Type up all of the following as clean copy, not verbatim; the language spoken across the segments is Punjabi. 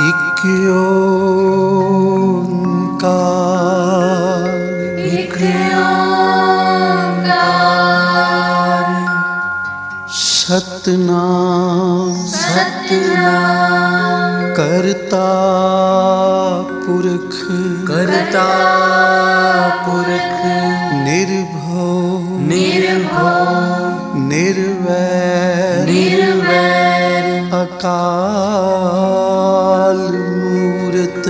एक ओंकार, एक ओंकार, सतनाम सतनाम, करता पुरख, करता पुरख, निर्भव निर्भव, निर्वैर निर्वैर, अकाल मूरत,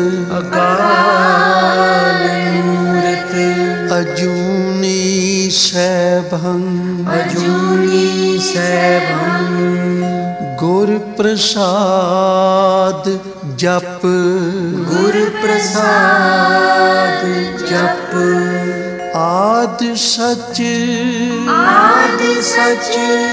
अकाल मूरत, अजूनी सैभं, अजूनी सैभं, गुर प्रसाद जप, गुर प्रसाद जप, आद सच, आद सच,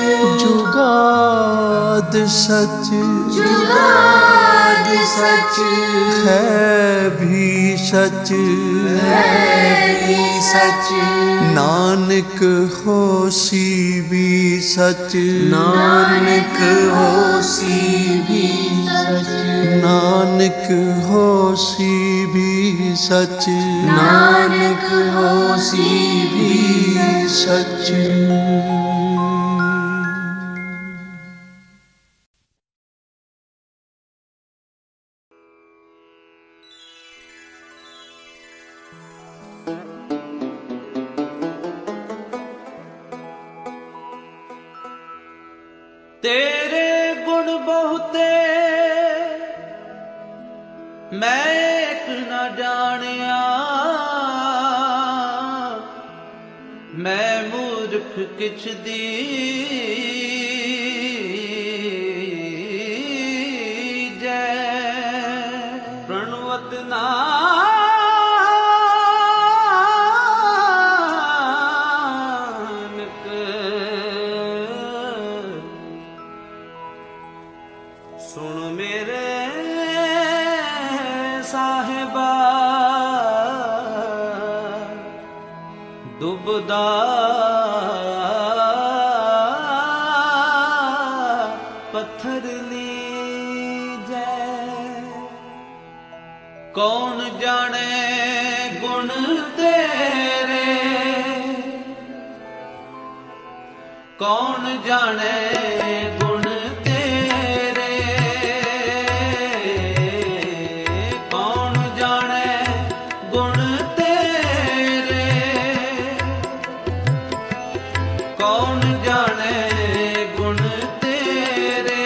जुगाद सच, जुगाद सच, है भी सच, है भी सच, नानक होसी भी सच, नानक होसी भी सच, नानक होसी भी सच, नानक होसी भी सच। तेरे गुण बहुते मैं एक न जानिया, मैं मूर्ख किछ दीजै, प्रणवत नानक सुन मेरे साहिबा, दुबदा पत्थर लीजै, कौन जाने गुण तेरे, कौन जाने गुण तेरे, कौन जाने गुण तेरे, कौन जाने गुण तेरे,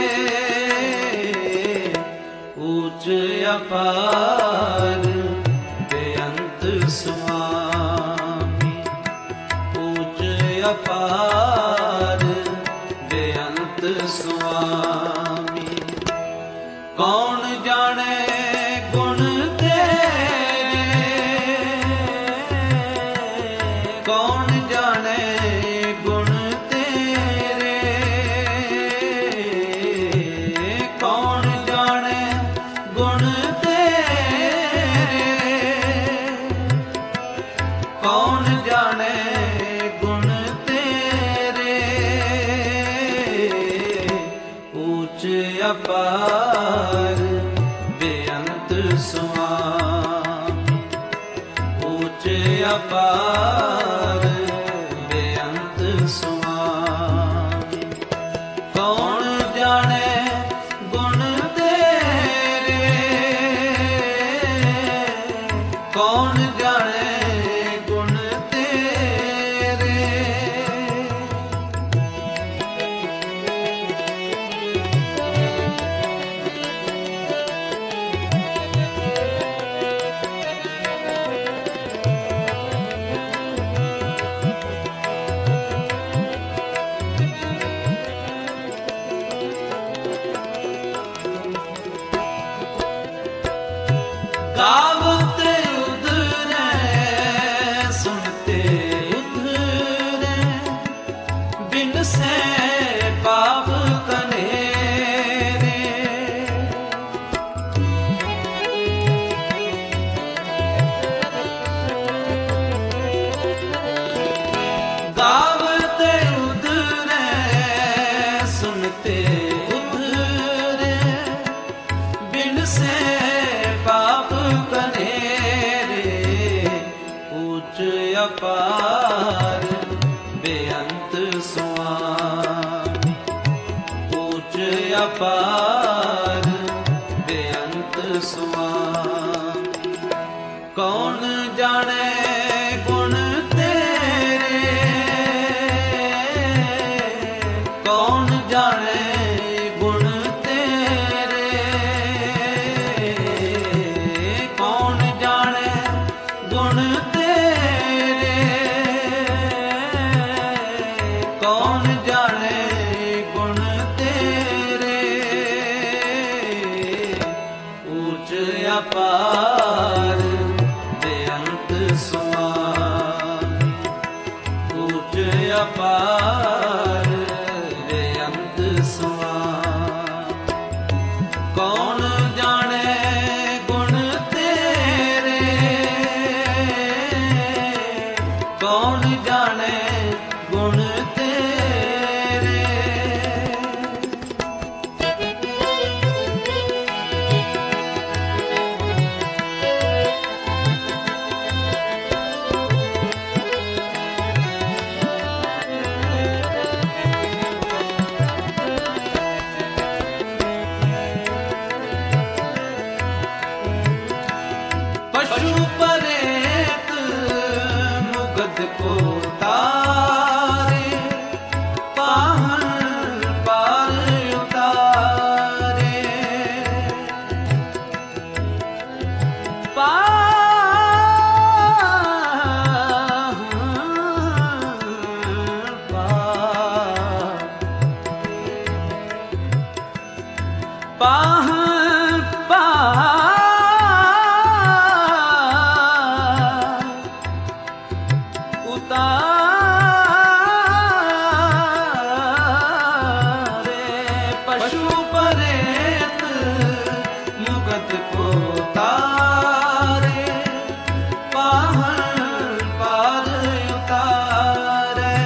ऊंच अपार बेअंत स्वामी, ऊंच अपार बेअंत स्वामी, कौन जाने गुण तेरे, कौन जाने गुण तेरे, कौन जाने गुण तेरे, कौन जाने गुण तेरे, ऊंच अपार बेअंत स्वामी, ऊंच अपार बेअंत स्वामी, कौन जाने गुण तेरे, कौन जाने गुण तेरे, गावते उधरे सुनते उधरे, बिन से पाप कनेरे, गावते उधरे सुनते उधरे, बिन से पाप कनेरे, ऊंच अपार बेअंत स्वामी, ऊंच अपार बेअंत स्वामी। कौन जाने गुण तेरे, कौन जाने गुण तेरे, कौन जाने गुण तेरे, कौन जाने गुण तेरे, ऊंच अपार बेअंत स्वामी, ऊंच अपार बेअंत स्वामी। कौन जाने गुण तेरे, कौन जाने गुण तेरे। पशु परेत मुगद को तारे, पाहन पार उतारे, पाहन उतारे। पशु परेत मुगद को तारे, पाहन पार उतारे।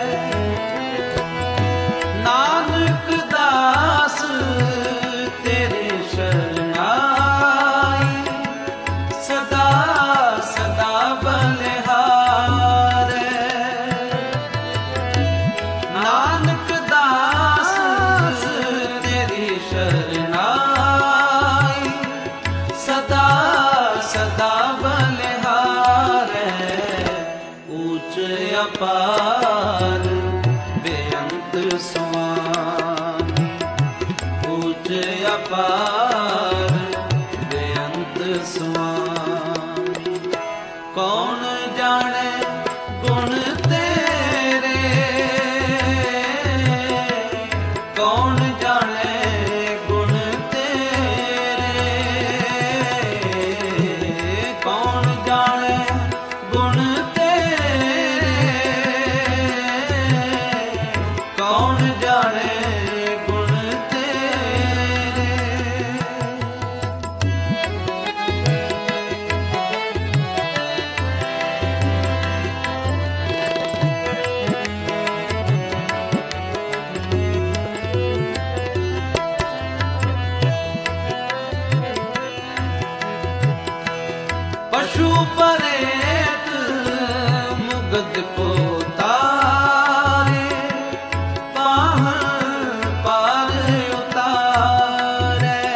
नानक दास तेरे शरणाई, सदा सदा बलिहारे। नानक दास तेरी शरणाई, सदा सदा बलिहारे। ऊंच अपार बेअंत स्वामी, ऊंच अपार बेअंत स्वामी। कौन जाने गुण तेरे, कौन जाने गुण तेरे, कौन जाने गुण तेरे, कौन जाने गुण तेरे। पशु परेत मुगद को तारे, पाहन पार उतारे।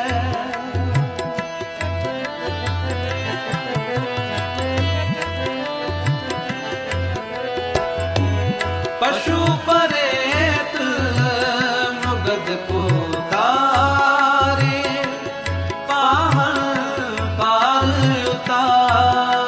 पशु परेत मुगद को तारे, पाहन पार उतारे।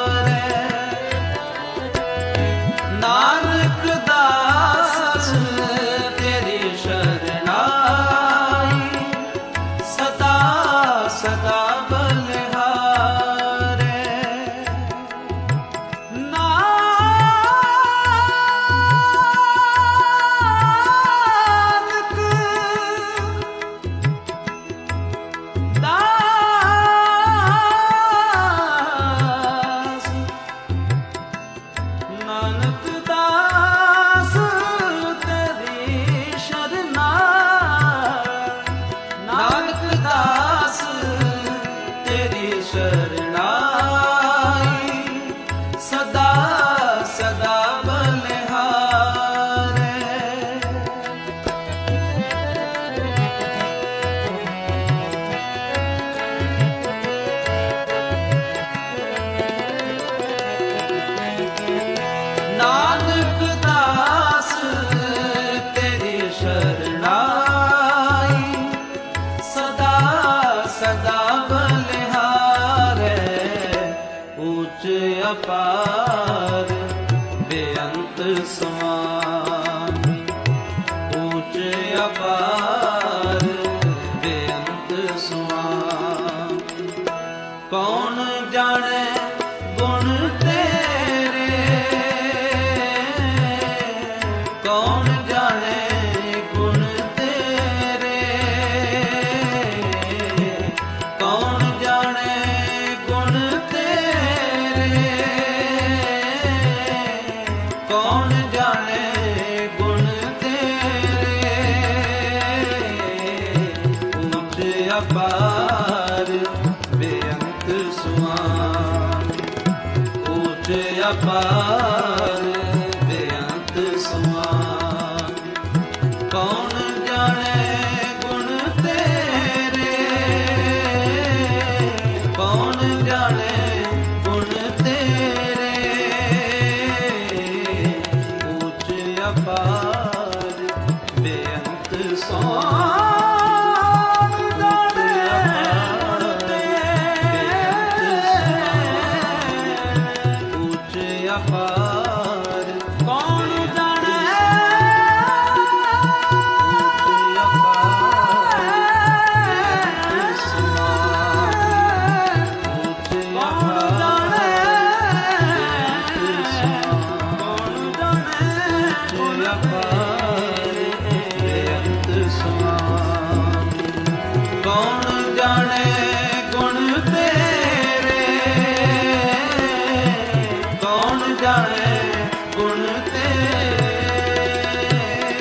ਅਪਾਰ ਬੇਅੰਤ ਸੁਆਮੀ ਊਚ ਅਪਾਰ ਬੇਅੰਤ ਸੁਆਮੀ ਕੌਣ ਜਾਣੇ ਗੁਣ ਤੇਰੇ ਕੌਣ ਜਾਣੇ ਗੁਣ ਤੇਰੇ ਕੌਣ ਜਾਣੇ ਗੁਣ ਤੇਰੇ ਕੌਣ ਜਾਣੇ ਗੁਣ ਤੇਰੇ ਊਚ ਅਪਾਰ ਬੇਅੰਤ ਸੁਆਮੀ ਊਚ ਅਪਾਰ ਬੇਅੰਤ ਸੁਆਮੀ ਕੌਣ ਜਾਣੇ ਗੁਣ ਤੇਰੇ ਕੌਣ ਜਾਣੇ ਗੁਣ ਤੇਰੇ ਊਚ ਅਪਾਰ ਬੇਅੰਤ ਸੁਆਮੀ ਊਚ ਅਪਾਰ ਕੌਣ ਜਾਣੇ ਕੌਣ ਜਾਣੇ ਗੁਣ ਤੇਰੇ ਕੌਣ ਜਾਣੇ ਗੁਣ ਤੇਰੇ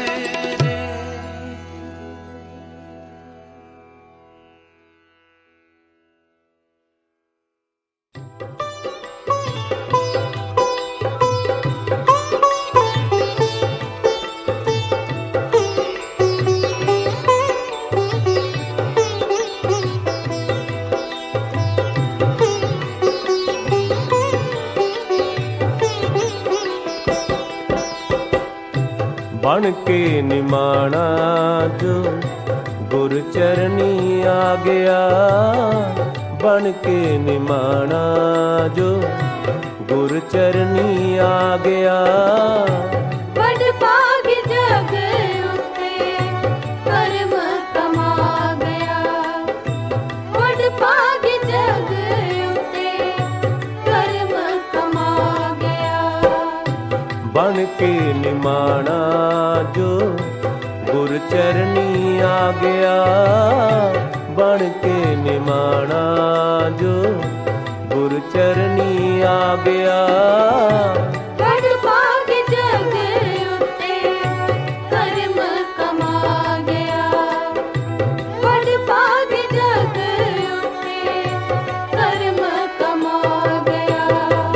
बन के निमाना जो गुर चरनी आ गया बन के निमाना जो गुर चरनी आ गया बड़ भाग जग उते कर्म कमा गया बड़ भाग जग उते कर्म कमा गया बन के निमाना जो गुर चरनी आ गया बन के निमाना जो गुर चरनी आ गया बड़ भाग जग उते कर्म कमा गया बड़ भाग जग उते कर्म कमा गया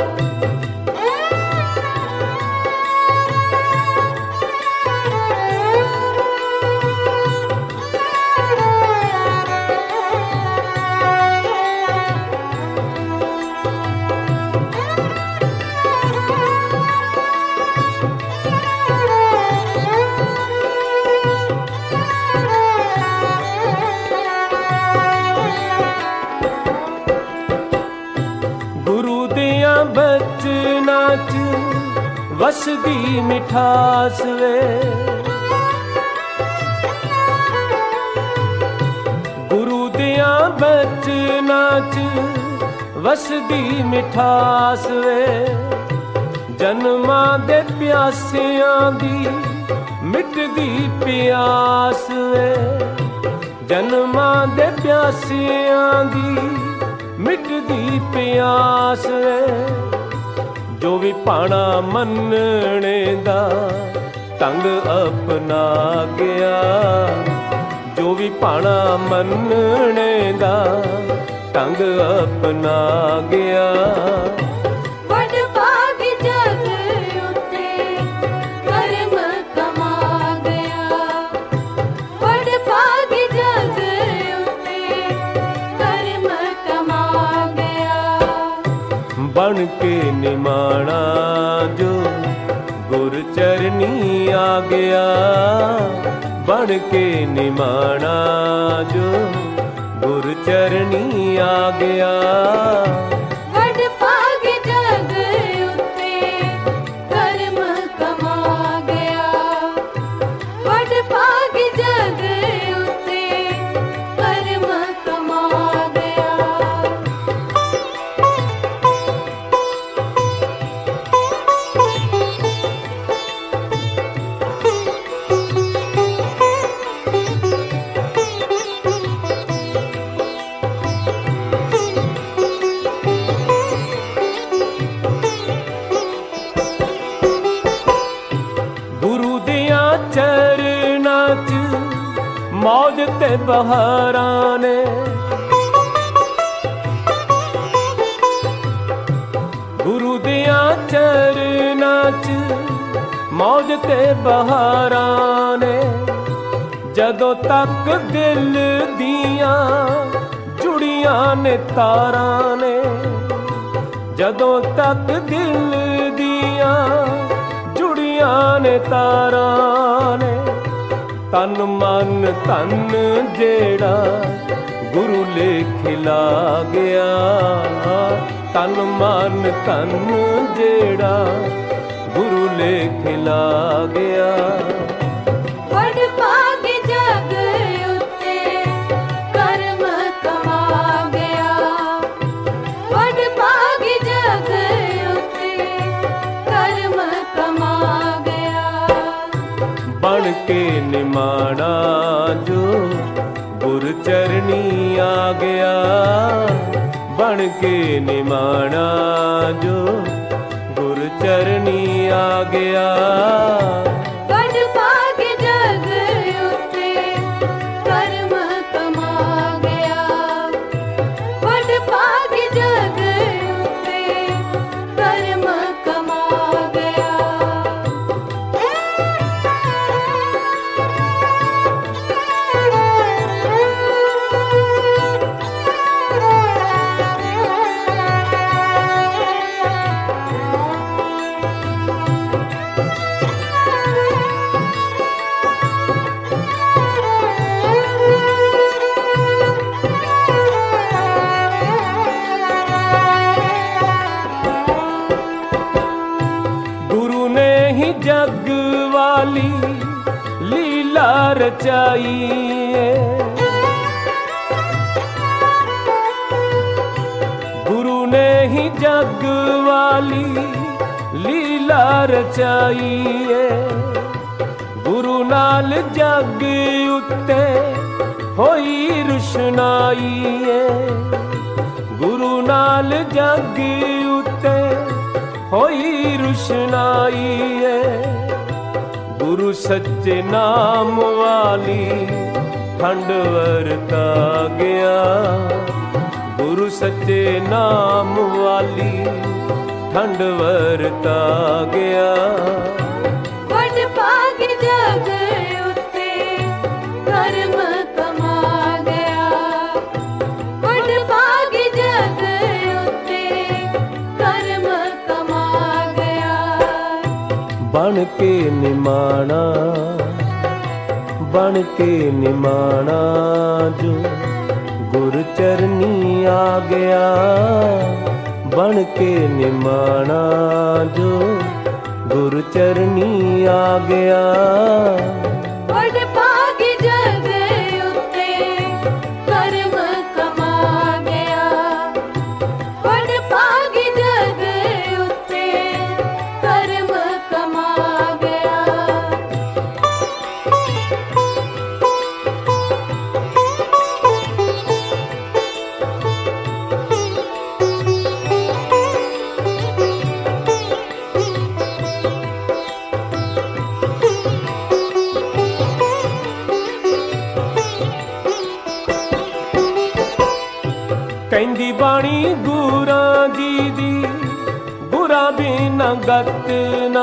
गुरु दिया बचना च वसदी मिठास वे गुरु दिया बचना च वसदी मिठास वे जन्मां दे प्यासियां दी मिटदी प्यास वे जन्मां दे प्यासियां दी मिटदी प्यास वे जो भी पाना मनने दा ढंग अपना गया जो भी पाना मनने दा ढंग अपना गया बड़ भाग जग उते कर्म कमा गया बड़ भाग जग उते कर्म कमा गया बन के निमाना जो गुर चरनी आ गया बन के निमाना जो गुर चरनी आ गया बड़ भाग जग ਕੇ ਬਹਾਰਾਂ ਨੇ, ਗੁਰੂ ਦਿਆਂ ਚਰਨਾਂ 'ਚ ਮੌਜ ਤੇ ਬਹਾਰਾਂ ਨੇ। ਜਦੋਂ ਤੱਕ ਦਿਲ ਦੀਆਂ ਜੁੜੀਆਂ ਨੇ ਤਾਰਾਂ ਨੇ, ਜਦੋਂ ਤੱਕ ਦਿਲ ਦੀਆਂ ਜੁੜੀਆਂ ਨੇ ਤਾਰਾਂ ਨੇ। ਤਨ ਮਨ ਧਨ ਜਿਹੜਾ ਗੁਰੂ ਲੇਖ ਲਾ ਗਿਆ, ਤਨ ਮਨ ਧਨ ਜਿਹੜਾ ਗੁਰੂ ਲੇਖ ਲਾ ਗਿਆ। ਵਡ ਭਾਗ ਜਗ ਉੱਤੇ ਕਰਮ ਕਮਾ ਗਿਆ, ਵਡ ਭਾਗ ਜਗ ਉੱਤੇ ਕਰਮ ਕਮਾ ਗਿਆ। ਬਣ ਕੇ ਨਿਮਾਣਾ ਜੋ ਗੁਰ ਚਰਨੀ ਆ ਗਿਆ, ਬਣ ਕੇ ਨਿਮਾਣਾ ਜੋ ਗੁਰ ਚਰਨੀ ਆ ਗਿਆ। ਵਡ ਭਾਗ ਜਗ ਉੱਤੇ ਕਰਮ ਕਮਾ ਗਿਆ, ਵਡ ਭਾਗ ਜਗ ਉੱਤੇ ਕਰਮ ਕਮਾ ਗਿਆ। ਗੁਰੂ ਨੇ ਹੀ ਜਗ ਵਾਲੀ ਲੀਲਾ ਰਚਾਈ ਏ, ਗੁਰੂ ਨੇ ਹੀ ਜਗ ਵਾਲੀ ਲੀਲਾ ਰਚਾਈ ਏ। ਗੁਰੂ ਨਾਲ ਜਗ ਉੱਤੇ ਹੋਈ ਰੁਸ਼ਨਾਈ ਏ, ਗੁਰੂ ਨਾਲ ਜਗ ਉੱਤੇ ਹੋਈ ਰੁਸ਼ਨਾਈ ਏ। ਗੁਰੂ ਸੱਚੇ ਨਾਮ ਵਾਲੀ ਠੰਡ ਵਰਤਾ ਗਿਆ, ਗੁਰੂ ਸੱਚੇ ਨਾਮ ਵਾਲੀ ਠੰਡ ਵਰਤਾ ਗਿਆ। ਵਡ ਭਾਗ ਜਗ ਉੱਤੇ ਕਰਮ ਕਮਾ ਗਿਆ, ਵਡ ਭਾਗ ਜਗ ਉੱਤੇ ਕਰਮ ਕਮਾ ਗਿਆ। ਬਣ ਕੇ ਨਿਮਾਣਾ, ਬਣ ਕੇ ਨਿਮਾਣਾ ਜੋ ਗੁਰ ਚਰਨੀ ਆ ਗਿਆ, ਬਣ ਕੇ ਨਿਮਾਣਾ ਜੋ ਗੁਰ ਚਰਨੀ ਆ ਗਿਆ। ਵਡ ਭਾਗ ਜਗ ਉੱਤੇ ਕਰਮ ਕਮਾ ਗਿਆ, ਵਡ ਭਾਗ ਜਗ ਉੱਤੇ ਕਰਮ ਕਮਾ ਗਿਆ। ਕਹਿੰਦੀ ਬਾਣੀ ਗੁਰਾਂ ਜੀ ਦੀ, ਗੁਰਾਂ ਬਿਨਾ ਗਤ ਨਾ।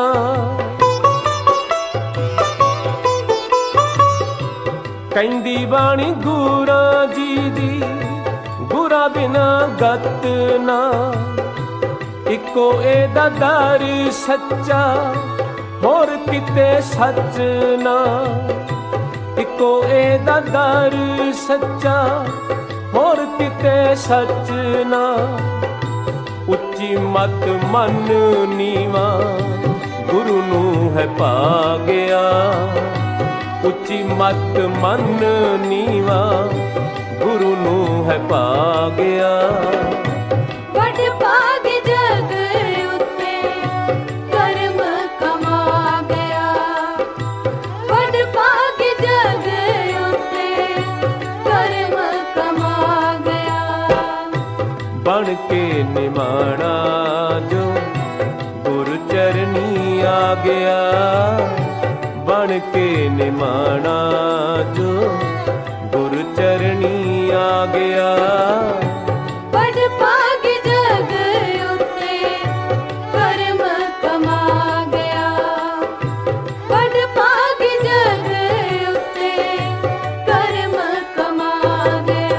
ਕਹਿੰਦੀ ਬਾਣੀ ਗੁਰਾਂ ਜੀ ਦੀ, ਗੁਰਾਂ ਬਿਨਾ ਗਤ ਨਾ। ਇੱਕੋ ਇਹਦਾ ਦਰ ਸੱਚਾ, ਹੋਰ ਕਿਤੇ ਸੱਚ ਨਾ। ਇੱਕੋ ਇਹਦਾ ਦਰ ਸੱਚਾ, ਹੋਰ ਕਿਤੇ ਸੱਚ ਨਾ। ਉੱਚੀ ਮਤ ਮਨ ਨੀਵਾ ਗੁਰੂ ਨੂੰ ਹੈ ਪਾ ਗਿਆ, ਉੱਚੀ ਮਤ ਮਨ ਨੀਵਾ ਗੁਰੂ ਨੂੰ ਹੈ ਪਾ ਗਿਆ। ਵਡ ਭਾਗ ਜਗ ਉੱਤੇ ਕਰਮ ਕਮਾ ਗਿਆ, ਵਡ ਭਾਗ ਜਗ ਉੱਤੇ ਕਰਮ ਕਮਾ ਗਿਆ। ਬਣ ਕੇ ਨਿਮਾਣਾ ਜੋ ਗੁਰ ਚਰਨੀ ਆ ਗਿਆ, ਬਣ ਕੇ ਨਿਮਾਣਾ ਜੋ ਗੁਰ ਗਿਆ। ਵਡ ਭਾਗ ਜਗ ਉੱਤੇ ਕਰਮ ਕਮਾ ਗਿਆ। ਵਡ ਭਾਗ ਜਗ ਉੱਤੇ ਕਰਮ ਕਮਾ ਗਿਆ।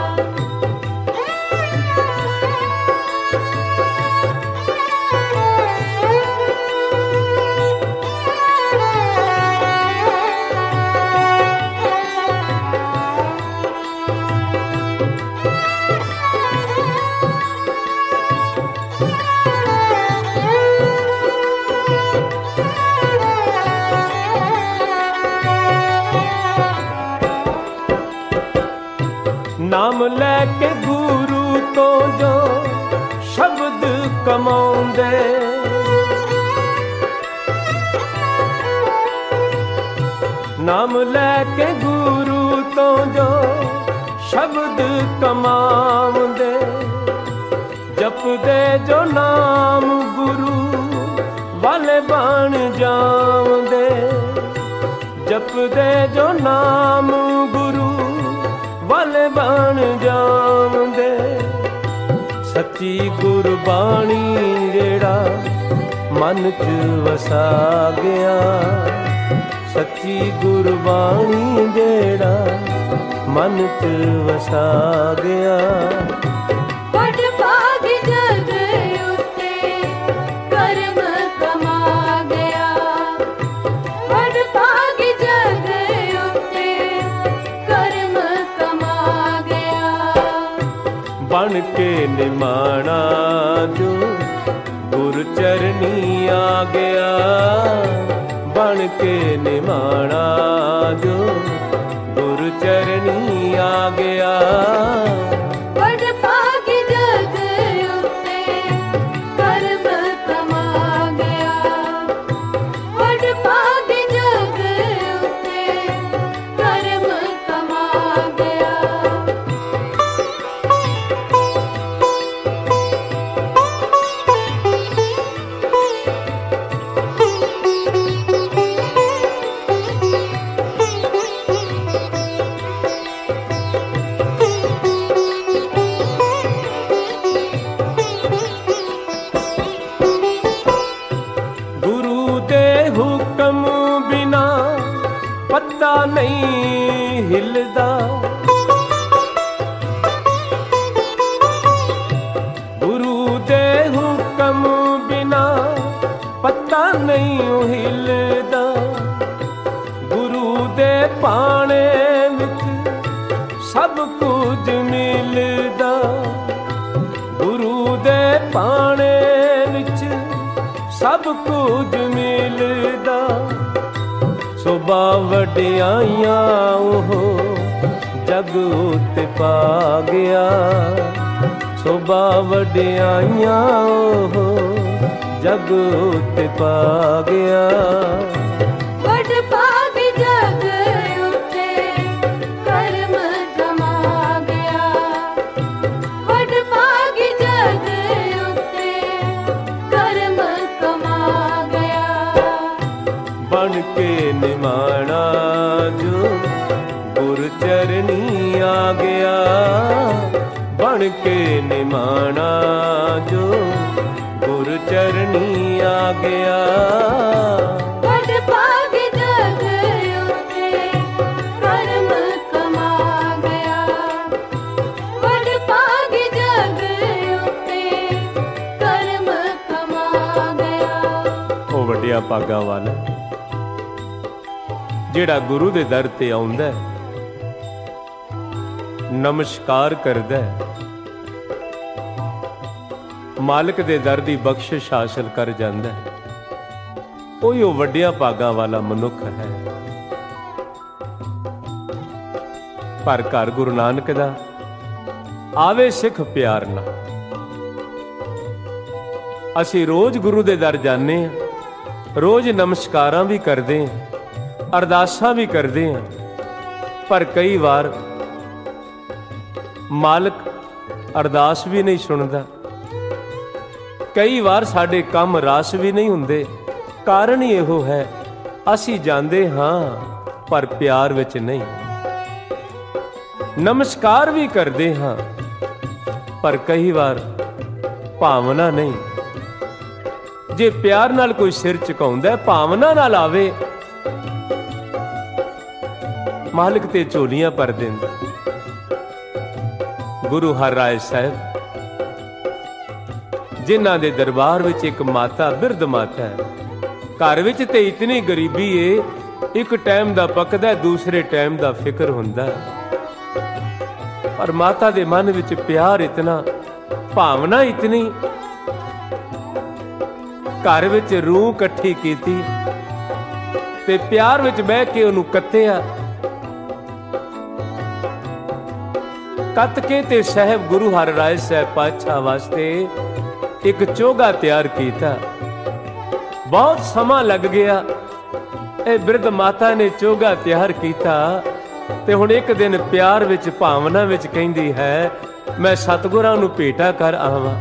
ਨਾਮ ਲੈ ਕੇ ਗੁਰੂ ਤੋਂ ਜੋ ਸ਼ਬਦ ਕਮਾਉਂਦੇ, ਨਾਮ ਲੈ ਕੇ ਗੁਰੂ ਤੋਂ ਜੋ ਸ਼ਬਦ ਕਮਾਉਂਦੇ, ਜਪਦੇ ਜੋ ਨਾਮ ਗੁਰੂ ਵਾਲੇ ਬਣ ਜਾਉਂਦੇ, ਜਪਦੇ ਜੋ ਨਾਮ ਗੁਰੂ ਵਾਲੇ ਬਣ ਜਾਉਂਦੇ। ਸੱਚੀ ਗੁਰਬਾਣੀ ਜਿਹੜਾ ਮਨ ਚ ਵਸਾ ਗਿਆ, ਸੱਚੀ ਗੁਰਬਾਣੀ ਜਿਹੜਾ ਮਨ ਚ ਵਸਾ ਗਿਆ। ਵਡ ਭਾਗ ਜਗ ਉੱਤੇ ਕਰਮ ਕਮਾ ਗਿਆ। ਵਡ ਭਾਗ ਜਗ ਉੱਤੇ ਕਰਮ ਕਮਾ ਗਿਆ। ਬਣ ਕੇ ਨਿਮਾਣਾ ਜੋ ਗੁਰ ਚਰਨੀ ਆ ਗਿਆ, ਬਣ ਕੇ ਨਿਮਾਣਾ ਜੋ ਗੁਰ ਚਰਨੀ ਆ ਗਿਆ। ਵਡ ਭਾਗ ਜਗ ਉੱਤੇ ਕਰਮ ਕਮਾ ਗਿਆ। ਵਡ ਭਾਗ ਜਗ ਉੱਤੇ ਕਰਮ ਕਮਾ ਗਿਆ। ਗੁਰੂ ਦੇ ਹੁਕਮ ਬਿਨਾ ਪੱਤਾ ਨਹੀਂ ਹਿਲਦਾ, ਗੁਰੂ ਦੇ ਹੁਕਮ ਬਿਨਾ ਪੱਤਾ ਨਹੀਂ ਹਿਲਦਾ। ਗੁਰੂ ਦੇ ਪਾਣੇ ਵਿੱਚ ਸਭ ਕੁਝ ਮਿਲਦਾ, ਗੁਰੂ ਦੇ ਪਾਣੇ ਵਿੱਚ ਸਭ ਕੁਝ ਮਿਲਦਾ। ਸੋਭਾ ਵਡਿਆਈਆਂ ਉਹ ਜਗ ਉਤੇ ਪਾ ਗਿਆ, ਸੋਭਾ ਵਡਿਆਈਆਂ ਉਹ ਜਗ ਉਤੇ ਪਾ ਗਿਆ। ਵਡ ਭਾਗ ਜਗ ਉੱਤੇ ਕਰਮ ਕਮਾ ਗਿਆ। ਵਡ ਭਾਗ ਜਗ ਉੱਤੇ ਕਰਮ ਕਮਾ ਗਿਆ। ਬਣ ਕੇ ਨਿਮਾਣਾ ਜੋ ਗੁਰ ਚਰਨੀ ਆ ਗਿਆ, ਬਣ ਕੇ ਨਿਮਾਣਾ ਜੋ ਗੁਰ ਚਰਨੀ ਆ ਗਿਆ। ਵਡ ਭਾਗ ਜਗ ਉੱਤੇ ਕਰਮ ਕਮਾ ਗਿਆ। ਵਡ ਭਾਗ ਜਗ ਉੱਤੇ ਕਰਮ ਕਮਾ ਗਿਆ। ਉਹ ਵੱਡਿਆ ਭਾਗਾਂ ਵਾਲਾ ਜਿਹੜਾ ਗੁਰੂ ਦੇ ਦਰ ਤੇ ਆਉਂਦਾ, ਨਮਸਕਾਰ ਕਰਦਾ, ਮਾਲਕ ਦੇ ਦਰ ਦੀ ਬਖਸ਼ਿਸ਼ ਹਾਸਲ ਕਰ ਜਾਂਦਾ, ਉਹੀ ਉਹ ਵੱਡਿਆਂ ਭਾਗਾਂ ਵਾਲਾ ਮਨੁੱਖ ਹੈ। ਪਰ ਘਰ ਗੁਰੂ ਨਾਨਕ ਦਾ ਆਵੇ ਸਿੱਖ ਪਿਆਰ ਨਾਲ। ਅਸੀਂ ਰੋਜ਼ ਗੁਰੂ ਦੇ ਦਰ ਜਾਂਦੇ ਹਾਂ, ਰੋਜ਼ ਨਮਸਕਾਰਾਂ ਵੀ ਕਰਦੇ ਹਾਂ, ਅਰਦਾਸਾਂ ਵੀ ਕਰਦੇ ਹਾਂ, ਪਰ ਕਈ ਵਾਰ ਮਾਲਕ ਅਰਦਾਸ ਵੀ ਨਹੀਂ ਸੁਣਦਾ, ਕਈ ਵਾਰ ਸਾਡੇ ਕੰਮ ਰਸ ਵੀ ਨਹੀਂ ਹੁੰਦੇ। ਕਾਰਨ ਹੀ ਇਹੋ ਹੈ, ਅਸੀਂ ਜਾਂਦੇ ਹਾਂ ਪਰ ਪਿਆਰ ਵਿੱਚ ਨਹੀਂ। ਨਮਸਕਾਰ ਵੀ ਕਰਦੇ ਹਾਂ, ਪਰ ਕਈ ਵਾਰ ਭਾਵਨਾ ਨਹੀਂ। ਜੇ ਪਿਆਰ ਨਾਲ ਕੋਈ ਸਿਰ ਝੁਕਾਉਂਦਾ, ਭਾਵਨਾ ਨਾਲ ਆਵੇ, ਮਾਲਕ ਤੇ ਝੋਲੀਆਂ ਭਰ ਦਿੰਦਾ। ਗੁਰੂ ਹਰਿਰਾਏ ਸਾਹਿਬ, ਜਿਨ੍ਹਾਂ ਦੇ ਦਰਬਾਰ ਵਿੱਚ ਇੱਕ ਮਾਤਾ, ਬਿਰਧ ਮਾਤਾ ਹੈ, ਘਰ ਵਿੱਚ ਤੇ ਇਤਨੀ ਗਰੀਬੀ ਏ, ਇੱਕ ਟਾਈਮ ਦਾ ਪੱਕਦਾ, ਦੂਸਰੇ ਟਾਈਮ ਦਾ ਫਿਕਰ ਹੁੰਦਾ, ਪਰ ਮਾਤਾ ਦੇ ਮਨ ਵਿੱਚ ਪਿਆਰ ਇਤਨਾ, ਭਾਵਨਾ ਇਤਨੀ। ਘਰ ਵਿੱਚ ਰੂਹ ਇਕੱਠੀ ਕੀਤੀ ਤੇ ਪਿਆਰ ਵਿੱਚ ਬਹਿ ਕੇ ਉਹਨੂੰ ਕੱਤਿਆ। ਕੱਤ ਕੇ ਤੇ ਸਾਹਿਬ ਗੁਰੂ ਹਰਿਰਾਏ ਸਾਹਿਬ ਪਾਤਸ਼ਾਹ ਵਾਸਤੇ ਇੱਕ ਚੋਗਾ ਤਿਆਰ ਕੀਤਾ। ਬਹੁਤ ਸਮਾਂ ਲੱਗ ਗਿਆ। ਇਹ ਬਿਰਧ ਮਾਤਾ ਨੇ ਚੋਗਾ ਤਿਆਰ ਕੀਤਾ ਤੇ ਹੁਣ ਇੱਕ ਦਿਨ ਪਿਆਰ ਵਿੱਚ, ਭਾਵਨਾ ਵਿੱਚ ਕਹਿੰਦੀ ਹੈ, ਮੈਂ ਸਤਿਗੁਰਾਂ ਨੂੰ ਭੇਟਾ ਕਰ ਆਵਾਂ।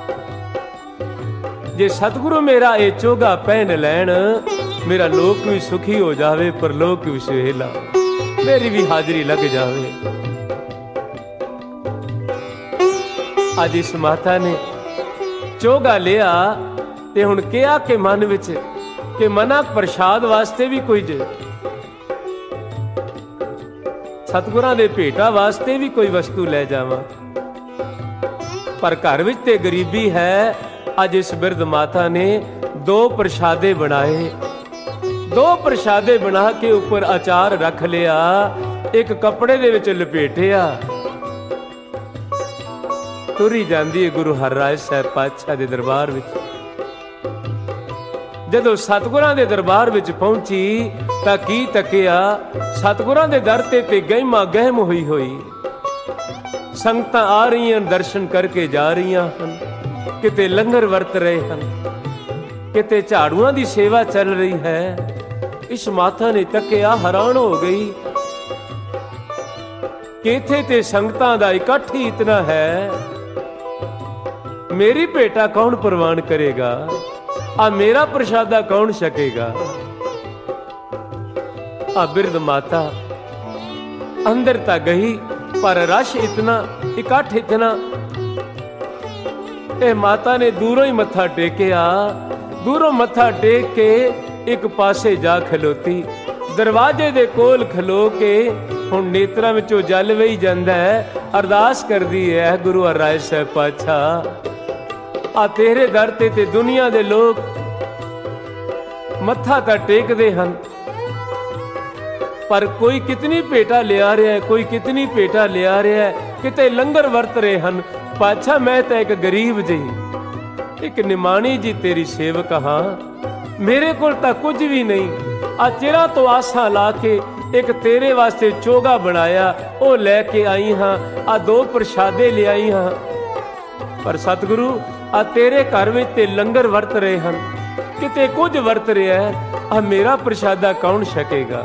ਜੇ ਸਤਿਗੁਰੂ ਮੇਰਾ ਇਹ ਚੋਗਾ ਪਹਿਨ ਲੈਣ, ਮੇਰਾ ਲੋਕ ਵੀ ਸੁਖੀ ਹੋ ਜਾਵੇ, ਪਰ ਲੋਕ ਵੀ ਸੁਹੇਲਾ, ਮੇਰੀ ਵੀ ਹਾਜ਼ਰੀ ਲੱਗ ਜਾਵੇ। ਅੱਜ ਇਸ ਮਾਤਾ ਨੇ ਚੋਗਾ ਲਿਆ ਤੇ ਹੁਣ ਕਿਹਾ ਕਿ ਮਨ ਵਿੱਚ ਕਿ ਮਨਾ ਪ੍ਰਸ਼ਾਦ ਵਾਸਤੇ ਵੀ ਕੋਈ ਸਤਿਗੁਰਾਂ ਦੇ ਭੇਟਾ ਵਾਸਤੇ ਵੀ ਕੋਈ ਵਸਤੂ ਲੈ ਜਾਵਾਂ, ਪਰ ਘਰ ਵਿੱਚ ਤੇ ਗਰੀਬੀ ਹੈ। ਅੱਜ ਇਸ ਬਿਰਧ ਮਾਤਾ ਨੇ 2 ਪ੍ਰਸ਼ਾਦੇ ਬਣਾਏ। 2 ਪ੍ਰਸ਼ਾਦੇ ਬਣਾ ਕੇ ਉੱਪਰ ਅਚਾਰ ਰੱਖ ਲਿਆ, ਇੱਕ ਕੱਪੜੇ ਦੇ ਵਿੱਚ ਲਪੇਟਿਆ, ਤੁਰੀ ਜਾਂਦੀ ਹੈ ਗੁਰੂ ਹਰਿਰਾਏ ਸਾਹਿਬ ਪਾਤਸ਼ਾਹ ਦੇ ਦਰਬਾਰ ਵਿੱਚ। ਜਦੋਂ ਸਤਿਗੁਰਾਂ ਦੇ ਦਰਬਾਰ ਵਿੱਚ ਪਹੁੰਚੀ ਤਾਂ ਕੀ ਤੱਕਿਆ, ਸਤਿਗੁਰਾਂ ਦੇ ਦਰ ਤੇ ਗਹਿਮਾ ਗਹਿਮ ਹੋਈ। ਸੰਗਤਾਂ ਆ ਰਹੀਆਂ, ਦਰਸ਼ਨ ਕਰਕੇ ਜਾ ਰਹੀਆਂ ਹਨ, ਕਿਤੇ ਲੰਗਰ ਵਰਤ ਰਹੇ ਹਨ, ਕਿਤੇ ਝਾੜੂਆਂ ਦੀ ਸੇਵਾ ਚੱਲ ਰਹੀ ਹੈ। ਇਸ ਮਾਤਾ ਨੇ ਤੱਕਿਆ, ਹੈਰਾਨ ਹੋ ਗਈ ਕਿ ਇੱਥੇ ਤੇ ਸੰਗਤਾਂ ਦਾ ਇਕੱਠ ਹੀ ਇਤਨਾ ਹੈ, ਮੇਰੀ ਭੇਟਾ ਕੌਣ ਪ੍ਰਵਾਨ ਕਰੇਗਾ, ਆ ਮੇਰਾ ਪ੍ਰਸ਼ਾਦਾ ਕੌਣ ਛਕੇਗਾ। ਆ ਬਿਰਧ ਮਾਤਾ ਅੰਦਰ ਤਾਂ ਗਈ, ਪਰ ਰਸ਼ ਇਤਨਾ, ਇਕੱਠ ਇਤਨਾ। ਇਹ ਮਾਤਾ ਨੇ ਦੂਰੋਂ ਹੀ ਮੱਥਾ ਟੇਕਿਆ। ਦੂਰੋਂ ਮੱਥਾ ਟੇਕ ਕੇ ਇੱਕ ਪਾਸੇ ਜਾ ਖਲੋਤੀ, ਦਰਵਾਜ਼ੇ ਦੇ ਕੋਲ ਖਲੋ ਕੇ ਹੁਣ ਨੇਤਰਾਂ ਵਿੱਚੋਂ ਜਲ ਵਹੀ ਜਾਂਦਾ ਹੈ। ਅਰਦਾਸ ਕਰਦੀ ਹੈ, ਗੁਰੂ ਹਰਿਰਾਏ ਸਾਹਿਬ ਪਾਤਸ਼ਾਹ, ਆ ਤੇਰੇ ਦਰ ਤੇ ਦੁਨੀਆ ਦੇ ਲੋਕ ਮੱਥਾ ਤਾਂ ਟੇਕਦੇ ਹਨ, ਪਰ ਕੋਈ ਕਿਤਨੀ ਭੇਟਾ ਲਿਆ ਰਿਹਾ ਹੈ, ਕੋਈ ਕਿਤਨੀ ਭੇਟਾ ਲਿਆ ਰਿਹਾ ਹੈ, ਕਿਤੇ ਲੰਗਰ ਵਰਤ ਰਹੇ ਹਨ। ਪਾਤਸ਼ਾਹ, ਮੈਂ ਤਾਂ ਇੱਕ ਗਰੀਬ ਜਿਹੀ, ਇੱਕ ਨਿਮਾਣੀ ਜੀ ਤੇਰੀ ਸੇਵਕ ਹਾਂ, ਮੇਰੇ ਕੋਲ ਤਾਂ ਕੁਝ ਵੀ ਨਹੀਂ। ਆ ਚਿਰਾਂ ਤੋਂ ਆਸਾਂ ਲਾ ਕੇ ਇੱਕ ਤੇਰੇ ਵਾਸਤੇ ਚੋਗਾ ਬਣਾਇਆ, ਉਹ ਲੈ ਕੇ ਆਈ ਹਾਂ। ਆ 2 ਪ੍ਰਸ਼ਾਦੇ ਲਿਆਈ ਹਾਂ, ਪਰ ਸਤਿਗੁਰੂ ਆ ਤੇਰੇ ਘਰ ਵਿੱਚ ਤੇ ਲੰਗਰ ਵਰਤ ਰਹੇ ਹਨ, ਕਿਤੇ ਕੁਝ ਵਰਤ ਰਿਹਾ ਹੈ, ਆ ਮੇਰਾ ਪ੍ਰਸ਼ਾਦਾ ਕੌਣ ਛਕੇਗਾ।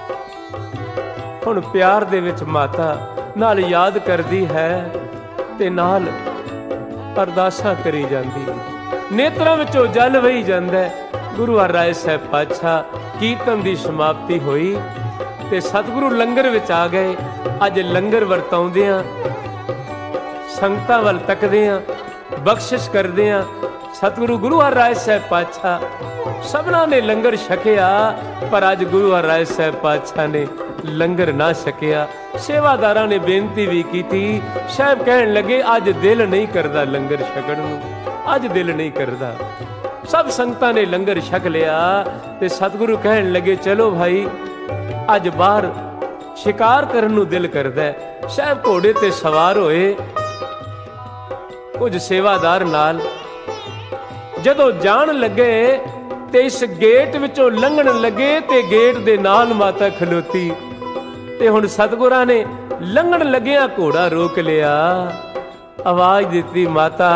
ਹੁਣ ਪਿਆਰ ਦੇ ਵਿੱਚ ਮਾਤਾ ਨਾਲ ਯਾਦ ਕਰਦੀ ਹੈ ਤੇ ਨਾਲ ਅਰਦਾਸਾਂ ਕਰੀ ਜਾਂਦੀ, ਨੇਤਰਾਂ ਵਿੱਚੋਂ ਜਲ ਵਹੀ ਜਾਂਦਾ। ਗੁਰੂ ਹਰਿਰਾਏ ਸਾਹਿਬ ਪਾਤਸ਼ਾਹ ਕੀਰਤਨ ਦੀ ਸਮਾਪਤੀ ਹੋਈ ਤੇ ਸਤਿਗੁਰੂ ਲੰਗਰ ਵਿੱਚ ਆ ਗਏ। ਅੱਜ ਲੰਗਰ ਵਰਤਾਉਂਦੇ ਆ, ਸੰਗਤਾਂ ਵੱਲ ਤੱਕਦੇ ਆ, ਬਖਸ਼ਿਸ਼ ਕਰਦੇ ਆ। ਸਤਿਗੁਰੂ ਗੁਰੂ ਹਰਿਰਾਏ ਸਾਹਿਬ ਪਾਤਸ਼ਾਹ ਸਭਨਾਂ ਨੇ ਲੰਗਰ ਛਕਿਆ, ਪਰ ਅੱਜ ਗੁਰੂ ਹਰਿਰਾਏ ਸਾਹਿਬ ਪਾਤਸ਼ਾਹ ਨੇ ਲੰਗਰ ਨਾ ਛਕਿਆ। ਸੇਵਾਦਾਰਾਂ ਨੇ ਬੇਨਤੀ ਵੀ ਕੀਤੀ। ਸਾਹਿਬ ਕਹਿਣ ਲੱਗੇ, ਅੱਜ ਦਿਲ ਨਹੀਂ ਕਰਦਾ ਲੰਗਰ ਛਕਣ ਨੂੰ, ਅੱਜ ਦਿਲ ਨਹੀਂ ਕਰਦਾ। ਸਭ ਸੰਗਤਾਂ ਨੇ ਲੰਗਰ ਛਕ ਲਿਆ ਤੇ ਸਤਿਗੁਰੂ ਕਹਿਣ ਲੱਗੇ, ਚਲੋ ਭਾਈ, ਅੱਜ ਬਾਹਰ ਸ਼ਿਕਾਰ ਕਰਨ ਨੂੰ ਦਿਲ ਕਰਦਾ। ਸਾਹਿਬ ਘੋੜੇ ਤੇ ਸਵਾਰ ਹੋਏ, ਕੁਝ ਸੇਵਾਦਾਰ ਨਾਲ। ਜਦੋਂ ਜਾਣ ਲੱਗੇ ਤੇ ਇਸ ਗੇਟ ਵਿੱਚੋਂ ਲੰਘਣ ਲੱਗੇ ਤੇ ਗੇਟ ਦੇ ਨਾਲ ਮਾਤਾ ਖਲੋਤੀ ਤੇ ਹੁਣ ਸਤਿਗੁਰਾਂ ਨੇ ਲੰਘਣ ਲੱਗਿਆ ਘੋੜਾ ਰੋਕ ਲਿਆ। ਆਵਾਜ਼ ਦਿੱਤੀ, ਮਾਤਾ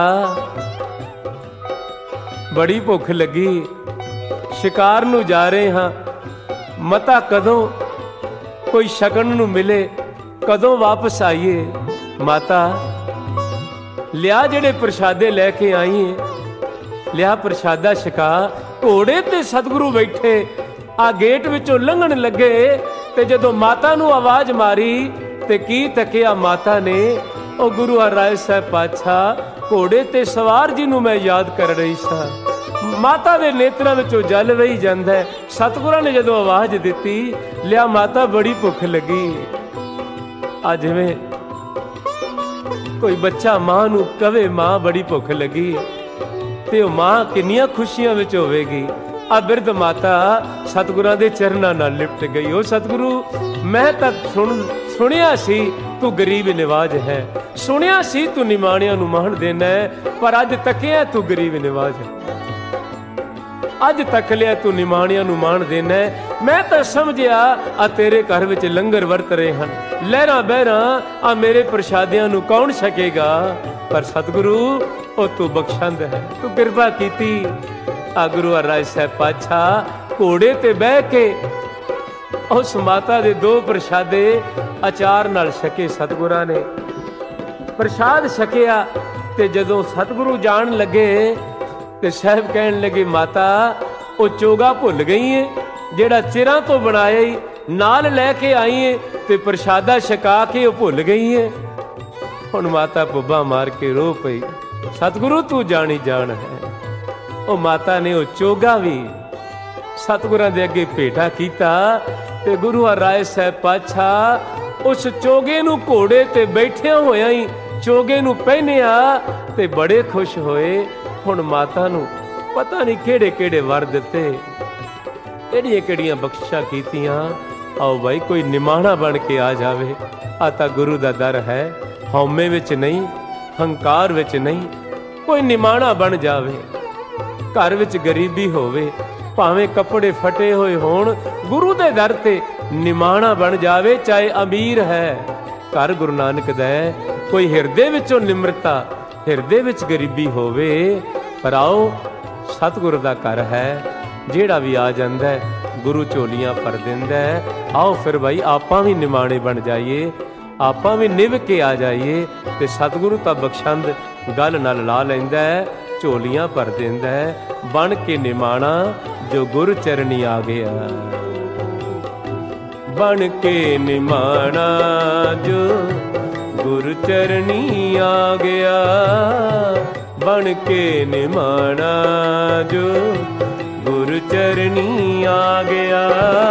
ਬੜੀ ਭੁੱਖ ਲੱਗੀ, ਸ਼ਿਕਾਰ ਨੂੰ ਜਾ ਰਹੇ ਹਾਂ, ਮਤਾ ਕਦੋਂ ਕੋਈ ਛਕਣ ਨੂੰ ਮਿਲੇ, ਕਦੋਂ ਵਾਪਸ ਆਈਏ। ਮਾਤਾ ਲਿਆ, ਜਿਹੜੇ ਪ੍ਰਸ਼ਾਦੇ ਲੈ ਕੇ ਆਈਏ, ਲਿਆ ਪ੍ਰਸ਼ਾਦਾ ਛਕਾ। ਘੋੜੇ ਤੇ ਸਤਿਗੁਰੂ ਬੈਠੇ, ਆ ਗੇਟ ਵਿੱਚੋਂ ਲੰਘਣ ਲੱਗੇ ਤੇ ਜਦੋਂ ਮਾਤਾ ਨੂੰ ਆਵਾਜ਼ ਮਾਰੀ ਤੇ ਕੀ ਤੱਕਿਆ ਮਾਤਾ ਨੇ, ਉਹ ਗੁਰੂ ਹਰਿਰਾਏ ਸਾਹਿਬ ਪਾਤਸ਼ਾਹ ਘੋੜੇ ਤੇ ਸਵਾਰ ਜੀ ਨੂੰ ਮੈਂ ਯਾਦ ਕਰ ਰਹੀ ਸਾਂ। ਮਾਤਾ ਦੇ ਨੇਤਰਾਂ ਵਿੱਚੋਂ ਜਲ ਵਹੀ ਜਾਂਦਾ ਹੈ। ਸਤਿਗੁਰਾਂ ਨੇ ਜਦੋਂ ਆਵਾਜ਼ ਦਿੱਤੀ, ਲਿਆ ਮਾਤਾ ਬੜੀ ਭੁੱਖ ਲੱਗੀ। ਆ ਜਿਵੇਂ ਕੋਈ ਬੱਚਾ ਮਾਂ ਨੂੰ ਕਵੇ ਮਾਂ ਬੜੀ ਭੁੱਖ ਲੱਗੀ, ਤੇ ਉਹ ਮਾਂ ਕਿੰਨੀਆਂ ਖੁਸ਼ੀਆਂ ਵਿੱਚ ਹੋਵੇਗੀ। ਆ ਬਿਰਧ ਮਾਤਾ ਸਤਿਗੁਰਾਂ ਦੇ ਚਰਨਾਂ ਨਾਲ ਲਿਪਟ ਗਈ। ਉਹ ਸਤਿਗੁਰੂ, ਮੈਂ ਤਾਂ ਸੁਣਿਆ ਸੀ ਤੂੰ ਗਰੀਬ ਨਿਵਾਜ ਹੈ, ਸੁਣਿਆ ਸੀ ਤੂੰ ਨਿਮਾਣਿਆਂ ਨੂੰ ਮਾਣ ਦੇਣਾ ਹੈ, ਪਰ ਅੱਜ ਤੱਕਿਆ ਤੂੰ ਗਰੀਬ ਨਿਵਾਜ ਹੈ। ਅੱਜ ਤੱਕ ਲਿਆ ਤੂੰ ਨਿਮਾਣਿਆਂ ਨੂੰ ਮਾਣ ਦੇਣਾ ਹੈ। ਮੈਂ ਤਾਂ ਸਮਝਿਆ ਆ ਤੇਰੇ ਘਰ ਵਿੱਚ ਲੰਗਰ ਵਰਤ ਰਹੇ ਹਨ, ਲਹਿਰਾਂ ਬਹਿਰਾਂ ਆ ਮੇਰੇ ਪ੍ਰਸ਼ਾਦਿਆਂ ਨੂੰ ਕੌਣ ਛਕੇਗਾ। ਪਰ ਸਤਿਗੁਰੂ, ਉਹ ਤੂੰ ਬਖਸ਼ੰਦ ਹੈ, ਤੂੰ ਕਿਰਪਾ ਕੀਤੀ। ਆ ਗੁਰੂ ਹਰਿਰਾਏ ਸਾਹਿਬ ਪਾਤਸ਼ਾਹ ਘੋੜੇ ਤੇ ਬਹਿ ਕੇ ਉਸ ਮਾਤਾ ਦੇ 2 ਪ੍ਰਸ਼ਾਦੇ ਅਚਾਰ ਨਾਲ ਛਕੇ। ਸਤਿਗੁਰਾਂ ਨੇ ਪ੍ਰਸ਼ਾਦ ਛਕਿਆ ਤੇ ਜਦੋਂ ਸਤਿਗੁਰੂ ਜਾਣ ਲੱਗੇ ਤੇ ਸਾਹਿਬ ਕਹਿਣ ਲੱਗੇ, ਮਾਤਾ ਉਹ ਚੋਗਾ ਭੁੱਲ ਗਈ ਏ ਜਿਹੜਾ ਚਿਰਾਂ ਤੋਂ ਬਣਾਇਆ ਈ, ਨਾਲ ਲੈ ਕੇ ਆਈ ਏ ਤੇ ਪ੍ਰਸ਼ਾਦਾ ਛਕਾ ਕੇ ਉਹ ਭੁੱਲ ਗਈ ਏ। ਹੁਣ ਮਾਤਾ ਪੁੱਬਾ ਮਾਰ ਕੇ ਰੋ ਪਈ। ਸਤਿਗੁਰੂ ਤੂੰ ਜਾਣੀ ਜਾਣ ਹੈ। ਉਹ ਮਾਤਾ ਨੇ ਉਹ ਚੋਗਾ ਵੀ ਸਤਿਗੁਰਾਂ ਦੇ ਅੱਗੇ ਭੇਟਾ ਕੀਤਾ ਤੇ ਗੁਰੂ ਹਰਿਰਾਏ ਸਾਹਿਬ ਪਾਤਸ਼ਾਹ ਉਸ ਚੋਗੇ ਨੂੰ ਘੋੜੇ ਤੇ ਬੈਠਿਆ ਹੋਇਆ ਹੀ ਚੋਗੇ ਨੂੰ ਪਹਿਨਿਆ ਤੇ ਬੜੇ ਖੁਸ਼ ਹੋਏ। ਹੁਣ ਮਾਤਾ ਨੂੰ ਪਤਾ ਨਹੀਂ ਕਿਹੜੇ ਕਿਹੜੇ ਵਰ ਦਿੱਤੇ, ਕਿਹੜੀਆਂ ਕਿਹੜੀਆਂ ਬਖਸ਼ਿਸ਼ਾਂ ਕੀਤੀਆਂ। ਆਓ ਭਾਈ ਕੋਈ ਨਿਮਾਣਾ ਬਣ ਕੇ ਆ ਜਾਵੇ। ਆ ਤਾਂ ਗੁਰੂ ਦਾ ਦਰ ਹੈ, ਹਉਮੈ ਵਿੱਚ ਨਹੀਂ, ਹੰਕਾਰ ਵਿੱਚ ਨਹੀਂ, ਕੋਈ ਨਿਮਾਣਾ ਬਣ ਜਾਵੇ। ਘਰ ਵਿੱਚ ਗਰੀਬੀ ਹੋਵੇ, ਭਾਵੇਂ ਕੱਪੜੇ ਫਟੇ ਹੋਏ ਹੋਣ, ਗੁਰੂ ਦੇ ਦਰ ਤੇ ਨਿਮਾਣਾ ਬਣ ਜਾਵੇ। ਚਾਹੇ ਅਮੀਰ ਹੈ, ਘਰ ਗੁਰੂ ਨਾਨਕ ਦਾ ਹੈ, ਕੋਈ ਹਿਰਦੇ ਵਿੱਚੋਂ ਨਿਮਰਤਾ, ਹਿਰਦੇ ਵਿੱਚ ਗਰੀਬੀ ਹੋਵੇ। ਪਰ ਆਓ ਸਤਿਗੁਰ ਦਾ ਘਰ ਹੈ, ਜਿਹੜਾ ਵੀ ਆ ਜਾਂਦਾ ਗੁਰੂ ਝੋਲੀਆਂ ਭਰ ਦਿੰਦਾ। ਆਓ ਫਿਰ ਭਾਈ ਆਪਾਂ ਵੀ ਨਿਮਾਣੇ ਬਣ ਜਾਈਏ, ਆਪਾਂ ਵੀ ਨਿਭ ਕੇ ਆ ਜਾਈਏ। ਤੇ ਸਤਿਗੁਰੂ ਤਾਂ ਬਖਸ਼ੰਦ ਗੱਲ ਨਾਲ ਲਾ ਲੈਂਦਾ, ਝੋਲੀਆਂ ਭਰ ਦਿੰਦਾ, ਬਣ ਕੇ ਨਿਮਾਣਾ ਜੋ ਗੁਰ ਚਰਨੀ ਆ ਗਿਆ। ਬਣ ਕੇ ਨਿਮਾਣਾ ਜੋ ਗੁਰ ਚਰਨੀ ਆ ਗਿਆ, ਬਣ ਕੇ ਨਿਮਾਣਾ ਜੋ ਗੁਰ ਚਰਨੀ ਆ ਗਿਆ।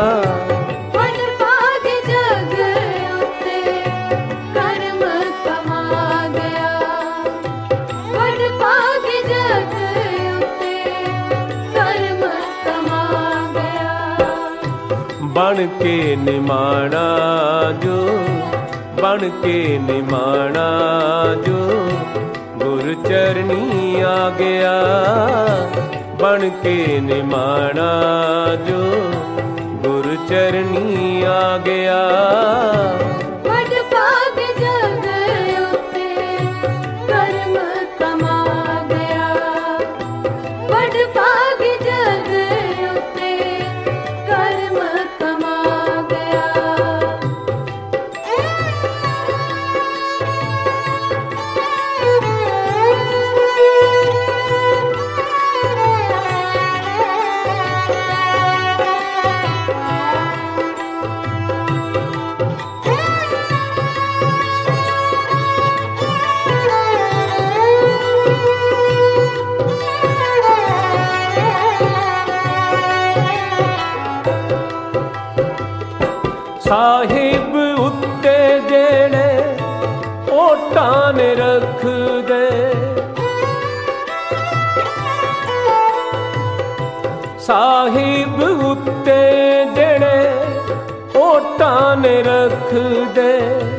ਬਣ ਕੇ ਨਿਮਾਣਾ ਜੋ, ਬਣ ਕੇ ਨਿਮਾਣਾ ਜੋ ਗੁਰ ਚਰਨੀ ਆ ਗਿਆ, ਬਣ ਕੇ ਨਿਮਾਣਾ ਜੋ ਗੁਰ ਚਰਨੀ ਆ ਗਿਆ। ਵਡ ਭਾਗ ਜਗ ਉਤੇ ਕਰਮ ਕਮਾ ਗਿਆ, ਵਡ ਭਾਗ ਜਗ ਉਤੇ ਕਰਮ ਕਮਾ ਗਿਆ। ਸਾਹਿਬ ਉੱਤੇ ਜਿਹੜੇ ਓਟਾਂ ਨੇ ਰੱਖਦੇ, ਸਾਹਿਬ ਉੱਤੇ ਜਿਹੜੇ ਓਟਾਂ ਨੇ ਰੱਖਦੇ,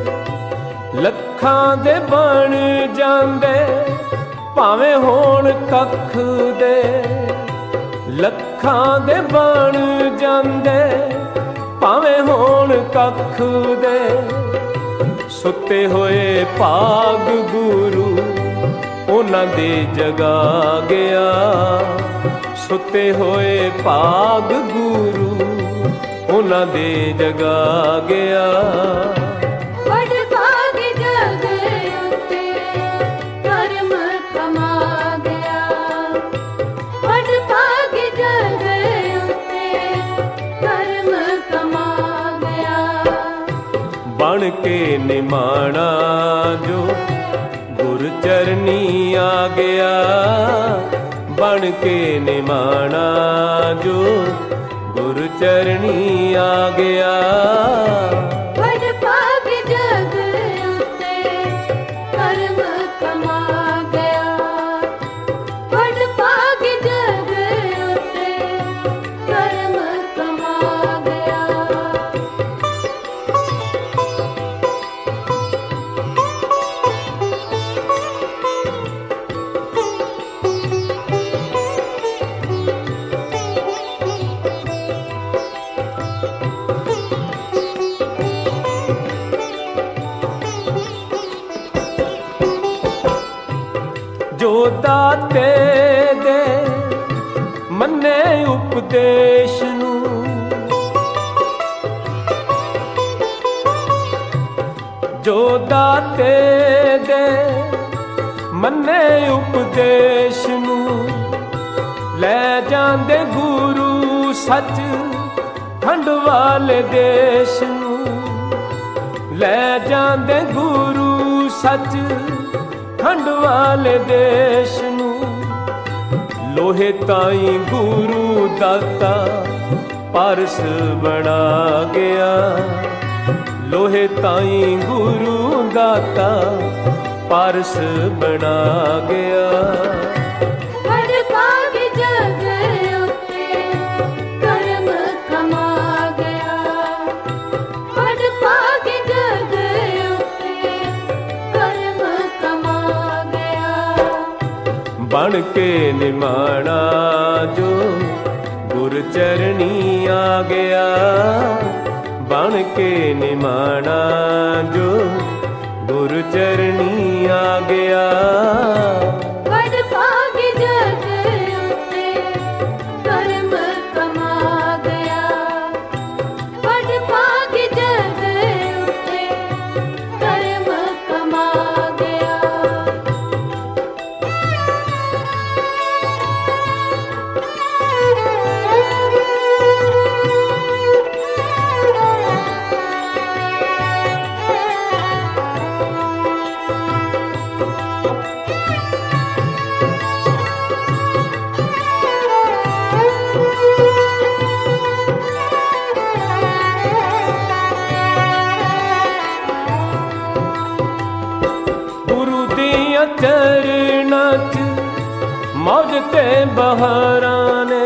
ਲੱਖਾਂ ਦੇ ਬਣ ਜਾਂਦੇ ਭਾਵੇਂ ਹੋਣ ਕੱਖ ਦੇ, ਲੱਖਾਂ ਦੇ ਬਣ ਜਾਂਦੇ ਭਾਵੇਂ ਹੋਣ ਕੱਖ ਦੇ। ਸੁੱਤੇ ਹੋਏ ਭਾਗ ਗੁਰੂ ਉਹਨਾਂ ਦੇ ਜਗਾ ਗਿਆ, ਸੁੱਤੇ ਹੋਏ ਭਾਗ ਗੁਰੂ ਉਹਨਾਂ ਦੇ ਜਗਾ ਗਿਆ। ਵਡ ਭਾਗ ਜਗ ਉਤੇ ਕਰਮ ਕਮਾ ਗਿਆ, ਵਡ ਭਾਗ ਜਗ ਉਤੇ ਕਰਮ ਕਮਾ ਗਿਆ। ਬਣ बन के निमाना जो गुर चरनी आ गया, बन के निमाना जो गुर चरनी आ गया। बड़ भाग जग उते कर्म कमा गया, बड़ भाग जग उते कर्म कमा गया। जो दाते दे मन्ने उपदेश नू, जो दाते दे मन्ने उपदेश नू, ले जांदे गुरु सच खंड वाले देश नू, ले जांदे गुरु सच खंड वाले देश नू। लोहे ताई गुरु दाता पारस बना गया, लोहे ताई गुरु दाता पारस बना गया। बड़ भाग जग उते कर्म कमा गया, बड़ भाग जग उते कर्म कमा गया। बन के निमाना जो गुर चरनी आ गया, बन के निमाना जो गुर चरनी आ गया। बड़ भाग जग उते कर्म कमा गया, बड़ भाग जग उते कर्म कमा गया। गुरु दिया चरना च मौज ते बहारां ने,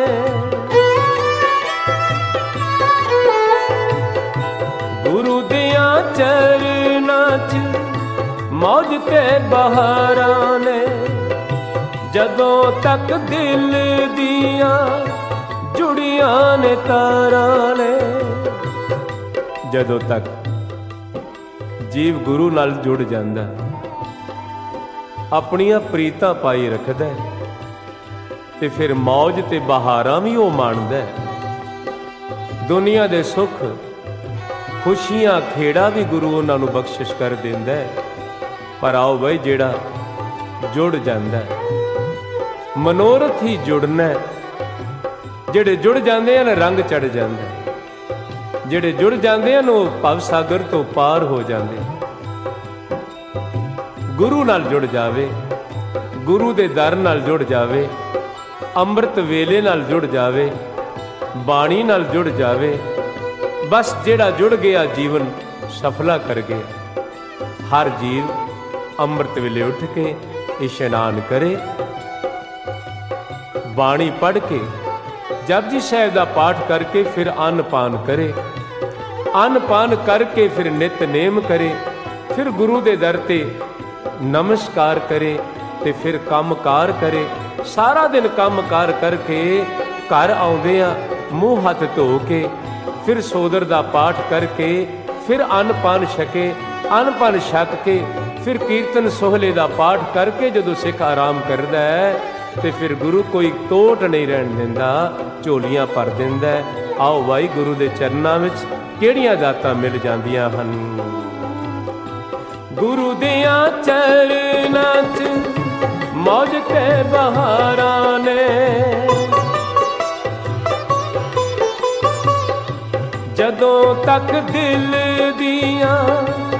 गुरु दिया चरना च मौज ते बहारां ने। जदों तक दिल दिया जुड़ियां ने तारां ने, जदों तक जीव गुरु नाल जुड़ जांदा, अपनियां प्रीतां पाई रखदा ते फिर मौज ते बहारां भी वो माणदा। दुनिया दे सुख खुशियां खेड़ा भी गुरु उन्हां नूं बख्शिश कर दिंदा है। पर आओ बई जेड़ा जुड़ जांदा मनोरथ ही जुड़ना, जेड़े जुड़ जांदे हैं रंग चढ़ जांदा, जेड़े जुड़ जांदे हैं वो भव सागर तो पार हो जांदे। गुरु नाल जुड़ जावे, गुरु दे दर नाल जुड़ जावे, ਅੰਮ੍ਰਿਤ ਵੇਲੇ ਨਾਲ ਜੁੜ ਜਾਵੇ, ਬਾਣੀ ਨਾਲ ਜੁੜ ਜਾਵੇ, ਬਸ ਜਿਹੜਾ ਜੁੜ ਗਿਆ ਜੀਵਨ ਸਫਲਾ ਕਰ ਗਿਆ। ਹਰ ਜੀਵ ਅੰਮ੍ਰਿਤ ਵੇਲੇ ਉੱਠ ਕੇ ਇਸ਼ਨਾਨ ਕਰੇ, ਬਾਣੀ ਪੜ੍ਹ ਕੇ ਜਪਜੀ ਸਾਹਿਬ ਦਾ ਪਾਠ ਕਰਕੇ ਫਿਰ ਅੰਨ ਪਾਨ ਕਰੇ, ਅੰਨ ਪਾਨ ਕਰਕੇ ਫਿਰ ਨਿਤਨੇਮ ਕਰੇ, ਫਿਰ ਗੁਰੂ ਦੇ ਦਰ ਤੇ ਨਮਸਕਾਰ ਕਰੇ ਤੇ ਫਿਰ ਕੰਮਕਾਰ ਕਰੇ। ਸਾਰਾ ਦਿਨ ਕੰਮਕਾਰ ਕਰਕੇ ਘਰ ਆਉਂਦੇ ਆ ਮੂੰਹ ਹੱਥ ਧੋ ਕੇ, ਫਿਰ ਸੋਦਰ ਦਾ ਪਾਠ ਕਰਕੇ ਫਿਰ ਅੰਨ ਪਾਨ ਛਕੇ, ਅੰਨ ਪਾਨ ਛਕ ਕੇ ਫਿਰ ਕੀਰਤਨ ਸੋਹਲੇ ਦਾ ਪਾਠ ਕਰਕੇ ਜਦੋਂ ਸਿੱਖ ਆਰਾਮ ਕਰਦਾ ਹੈ ਤੇ ਫਿਰ ਗੁਰੂ ਕੋਈ ਟੋਟ ਨਹੀਂ ਰਹਿਣ ਦਿੰਦਾ, ਝੋਲੀਆਂ ਭਰ ਦਿੰਦਾ। ਆਓ ਭਾਈ ਗੁਰੂ ਦੇ ਚਰਨਾਂ ਵਿੱਚ ਕਿਹੜੀਆਂ ਦਾਤਾਂ ਮਿਲ ਜਾਂਦੀਆਂ ਹਨ। ਗੁਰੂ ਦਿਆਂ ਚਰਨਾਂ 'ਚ ਮੌਜ ਤੇ ਬਹਾਰਾਂ ਨੇ, ਜਦੋਂ ਤੱਕ ਦਿਲ ਦੀਆਂ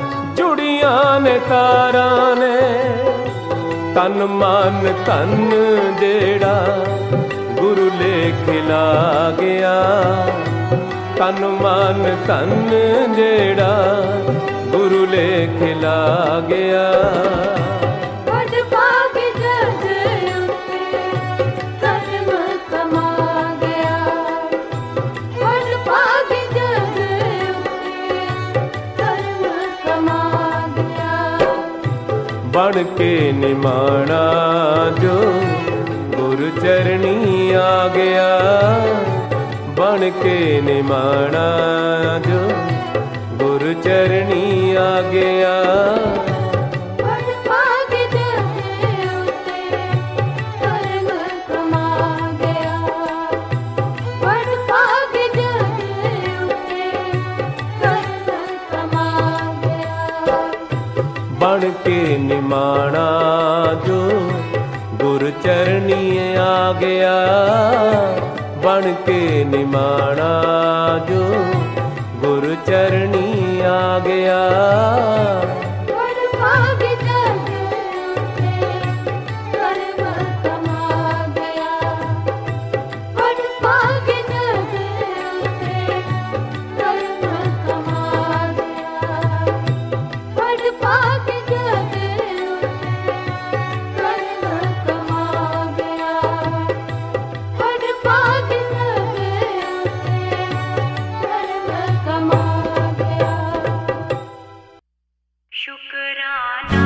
तारा ने तन मन तन जेड़ा गुरु लेख ला गया। तन मन तन जेड़ा गुरु लेख ला गया। बड़ भाग जग उते कर्म कमा गया। बड़ भाग जग उते कर्म कमा गया। बन के निमाना जो गुरु चरणी आ गया। बन के निमाना जो गुरु चरणी आ गया। बड़ भाग जग उते कर्म कमा गया। बड़ भाग जग उते कर्म कमा गया। बन के निमाना जो गुरु चरणी आ गया। बन के निमाना जो गुरु चरणी आ गया। बड़ भाग जग उते कर्म कमा गया। बड़ भाग जग उते कर्म कमा गया। बड़ भाग जग उते कर्म कमा गया। बड़ भाग जग उते कर्म कमा गया। शुक्राना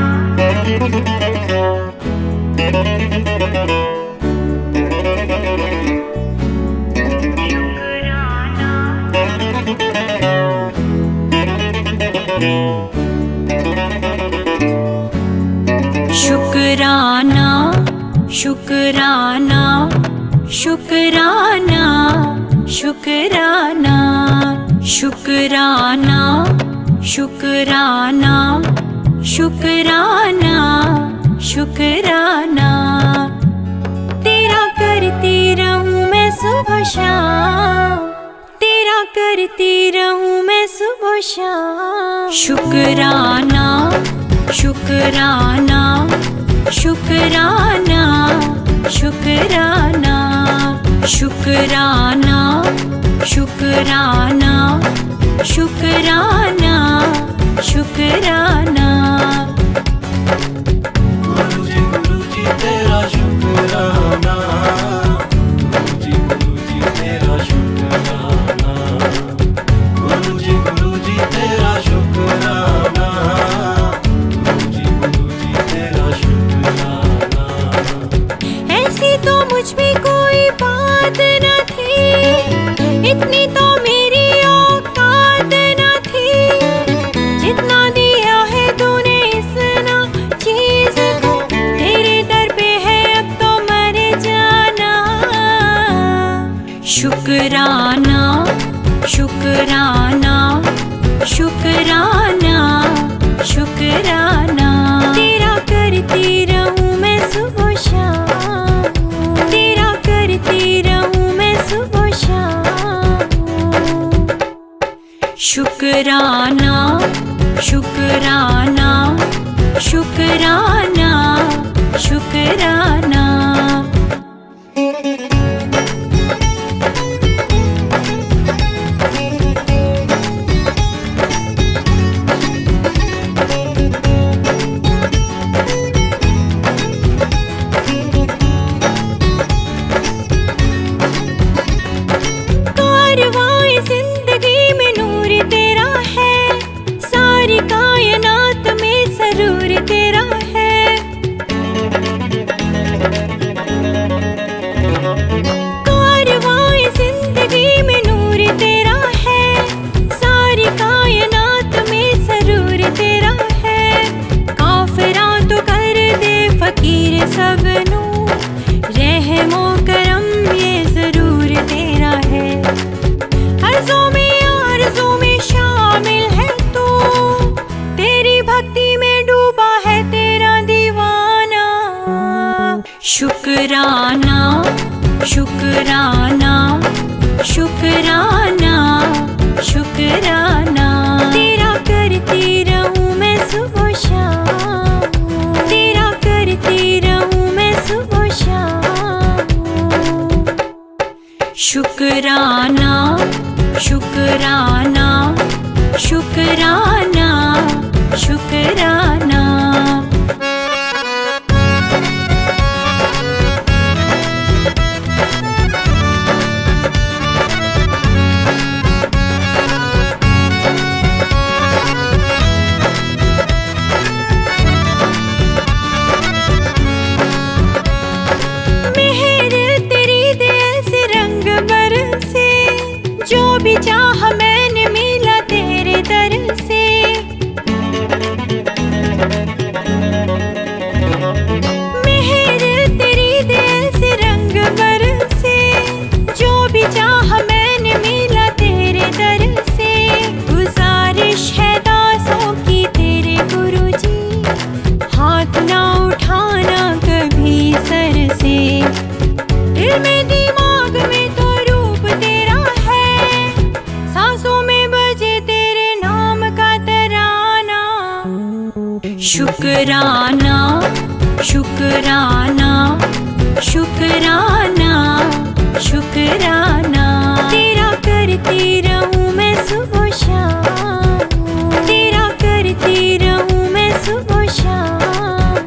शुक्राना शुक्राना शुक्राना शुक्राना शुक्राना शुक्राना शुक्राना शुक्राना तेरा करती रहूं मैं सुबह शाम। तेरा करती रहूं मैं सुबह शाम। शुक्राना शुक्राना शुक्राना शुक्राना शुक्राना शुक्राना शुक्राना शुक्राना। गुरु जी तेरा शुक्राना। गुरु जी तेरा शुक्राना। गुरु जी तेरा शुक्राना। गुरु जी तेरा शुक्राना। ऐसी तो मुझ में कोई बात न थी। इतनी तो मेरी औकात न थी। जितना दिया है तूने इतना चीज को। तेरे दर पे है अब तो मर जाना। शुक्राना शुक्राना शुक्राना शुक्राना तेरा करती रहूं मैं सुबह शाम। तेरा करती रहूं मैं सुबह शाम। शुक्राना शुक्राना शुक्राना शुक्राना। कारवां जिंदगी में नूर तेरा है। सारी कायनात में सरूर तेरा है। कारवां जिंदगी में नूर तेरा है। सारी कायनात में सरूर तेरा है। काफिरा तो कर दे फकीर सबनू। रहमो करम ये जरूर तेरा है। अर्ज़ों में आरज़ों में शामिल है तू। तेरी भक्ति में डूबा है तेरा दीवाना। शुक्राना शुक्राना शुक्राना शुक्राना तेरा करती रहूं मैं सुबह शाम। शुक्राना शुक्राना शुक्राना शुक्राना। भी चाह मैंने मिला तेरे दर से, मेहर तेरी दे से रंग बरसे, जो भी चाह मैंने मिला तेरे दर से। गुजारिश है दासों की तेरे गुरुजी, हाथ ना उठाना कभी सर से। दिल में दिमाग में तो रूप तेरा है, सांसों में बजे तेरे नाम का तराना। शुक्राना शुक्राना शुक्राना शुक्राना। तेरा करती रहूं मैं सुबह शाम, तेरा करती रहूं मैं सुबह शाम।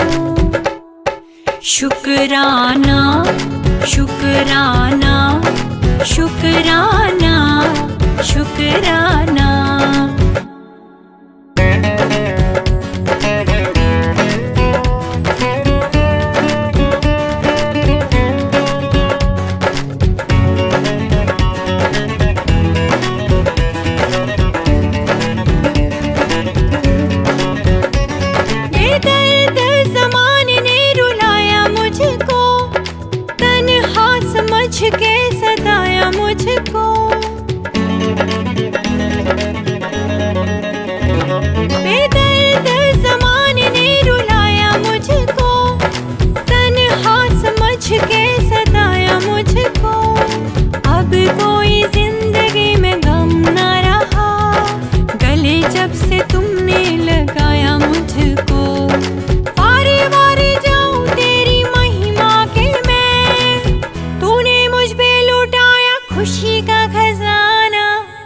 शुक्राना शुक्राना शुक्राना शुक्राना। बेदर्द ज़माने ने रुलाया मुझको, तन्हा समझ के सताया मुझको। बेदर्द ज़माने ने रुलाया मुझको, तन्हा समझ के सताया मुझको। अब कोई जिंदगी में गम ना रहा, गले जब से तुमने लगाया मुझको। वारे वारे जाऊं तेरी महिमा के मैं, तूने मुझ पे लुटाया खुशी का खजाना।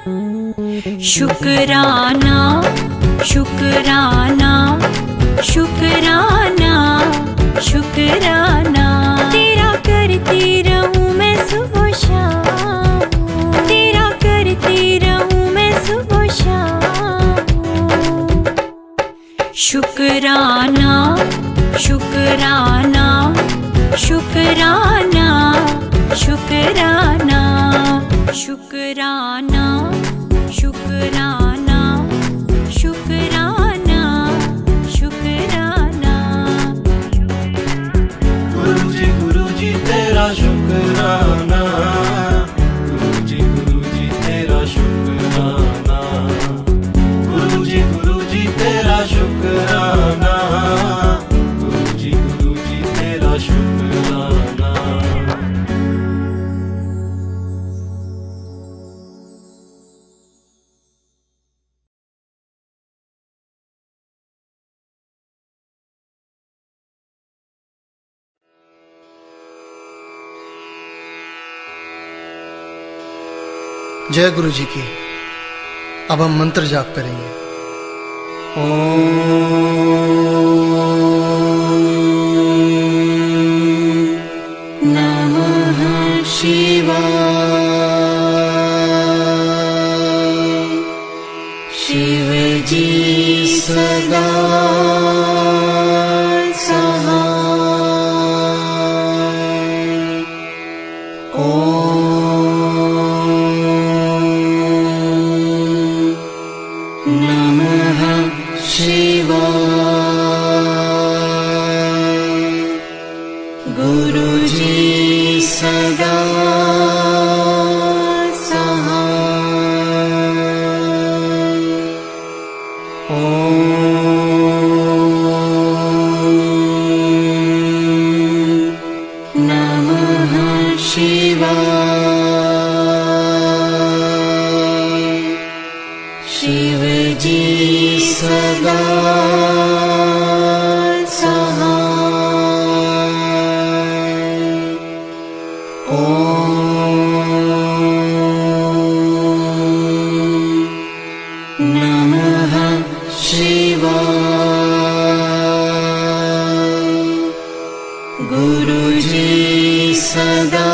शुक्राना शुक्राना शुक्राना शुक्राना। तेरा करती रहूं मैं सुबह शाम, तेरा करती रहूं मैं सुबह शाम। शुक्राना शुक्राना शुक्राना शुक्राना शुक्राना शुक्राना शुक्राना शुक्राना। गुरुजी तेरा शुक्राना, गुरुजी तेरा शुक्राना, गुरुजी तेरा शुक्राना, गुरुजी तेरा शुक्राना। जय गुरु जी की। अब हम मंत्र जाप करेंगे। ओम नमः शिवाय। शिव जी सदा सहाय। ओम गुरुजी सदा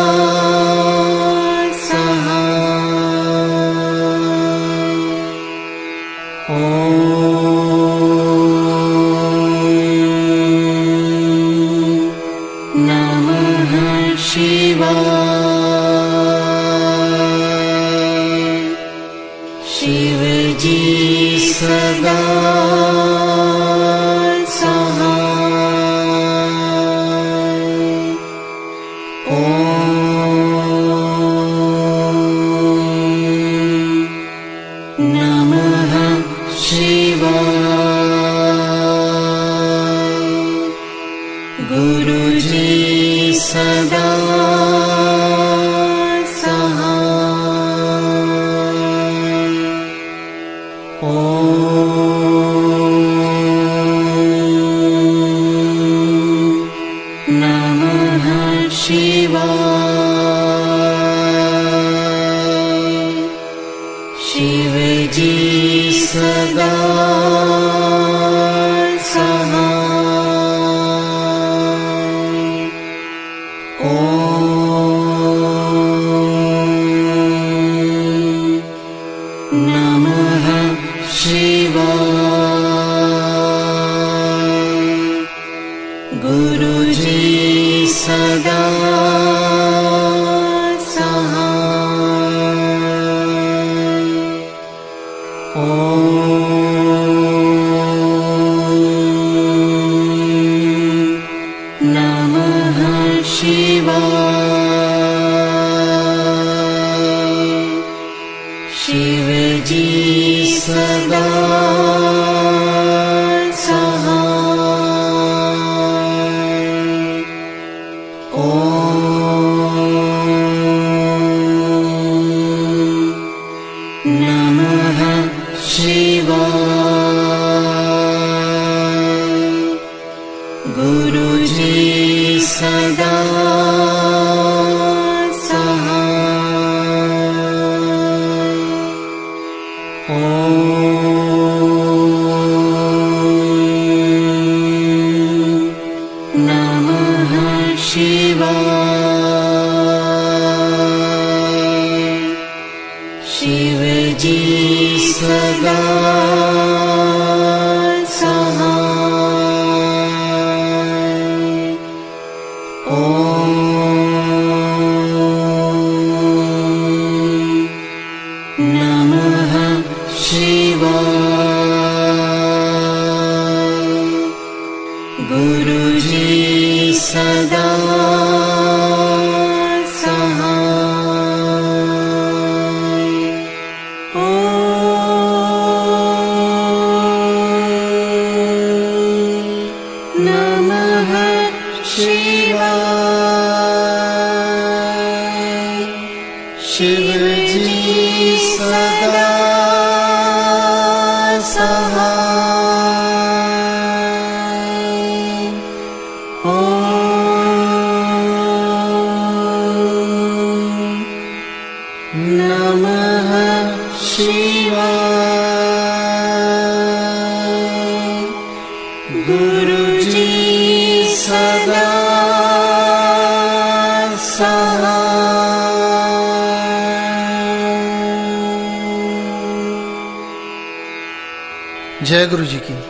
जय गुरु जी की।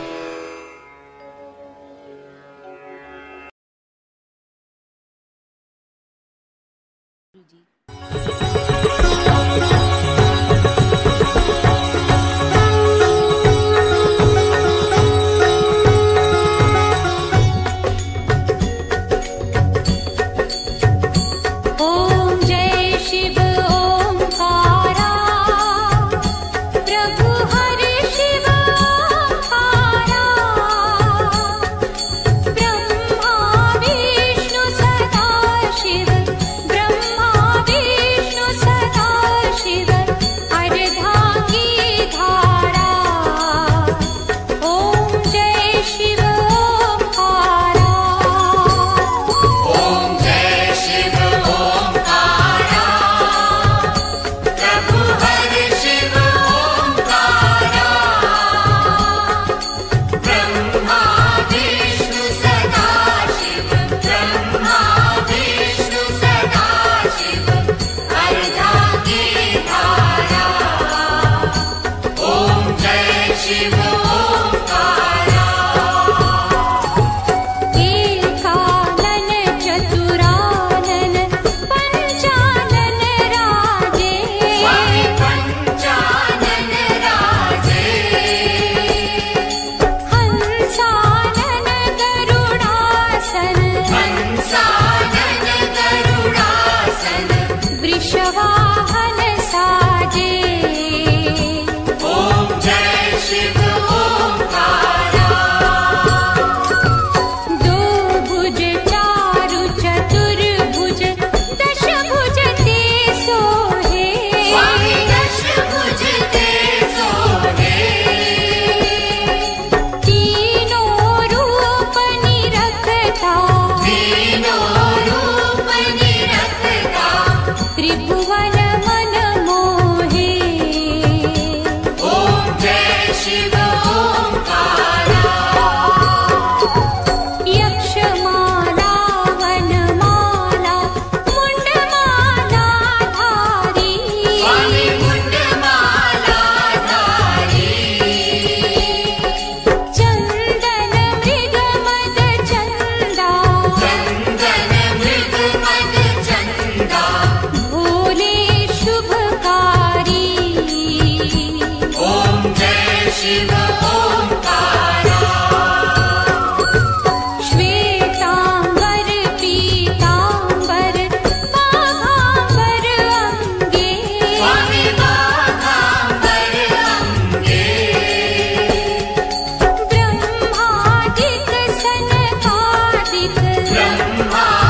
ब्रह्मा विष्णु त्रिभुवन मन मोहे। ओम जय शिव ओंकारा। यक्षमाला वनमाला मुंडमाला धारी। स्वामी मुंडमाला धारी। चंदन मृग मद चंदा। चंदन मृग मद चंदा। भोले शुभकारी। ओम जय शिव ओंकारा। श्वेतांबर पीतांबर बाघांबर अंगे। स्वामी बाघांबर अंगे। ब्रह्मादिक सनकादिक। ब्रह्मा